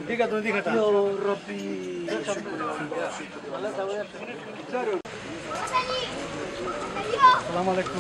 السلام علیکم.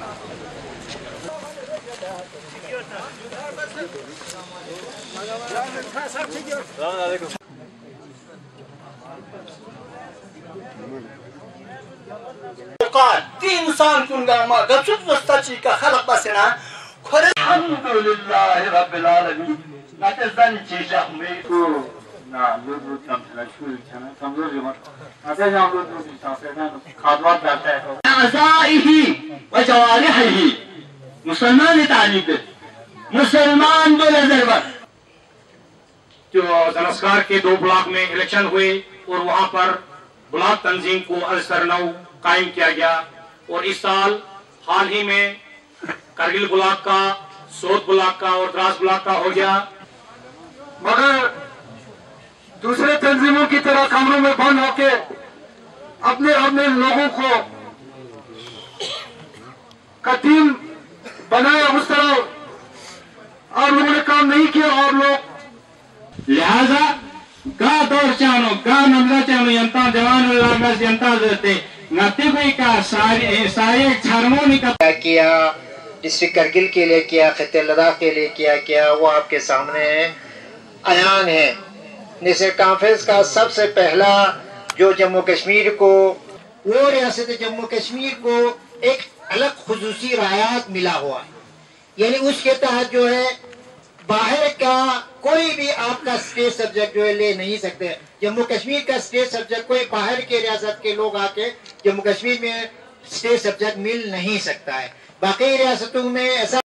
انسان کن گاما گچت وسطی کا خلق بسنا الحمدللہ رب العالمین نتزن چیزا میکو نا لوگو کم چنا شوری چنا کمزور جمعت نتزن لوگو چنا خادمات کرتا ہے اعضائہی و جوارحہی مسلمان تعلیم دے مسلمان دو نظر بر جو زنسکار کے 2 بلاک میں الیکشن ہوئے اور وہاں پر بلاک تنظیم کو ازسرنو قائم کیا گیا اور اس سال حال ہی میں کرگل بلاک کا سوت بلاک کا اور دراس بلاک کا ہو گیا مگر دوسرے تنظیموں کی طرح کمروں میں بند ہو کے اپنے لوگوں کو ٹیم بنایا اس طرح اور لوگوں نے کام نہیں کیا اور لوگ لہذا گا دور چانو گا نمزہ چانو ینتا جوان اللہ گا ینتا دیتے نتی کوئی کا سارے چھرمونی کا کیا ڈسٹرکٹ کرگل کے لئے کیا خطے لداخ کے لئے کیا وہ آپ کے سامنے عیان ہے. جیسے کانفرنس کا سب سے پہلا جو جموں کشمیر کو وہ ریاست جموں کشمیر کو ایک الگ خصوصی رعایت ملا ہوا ہے، یعنی اس کے تحت جو ہے باہر کا کوئی بھی آپ کا اسٹیٹ سبجیکٹ جو ہے لے نہیں سکتے. جموں کشمیر کا اسٹیٹ سبجیکٹ کوئی باہر کے ریاست کے لوگ آ کے جموں کشمیر میں اسٹیٹ سبجیکٹ مل نہیں سکتا ہے. باقی ریاستوں میں ایسا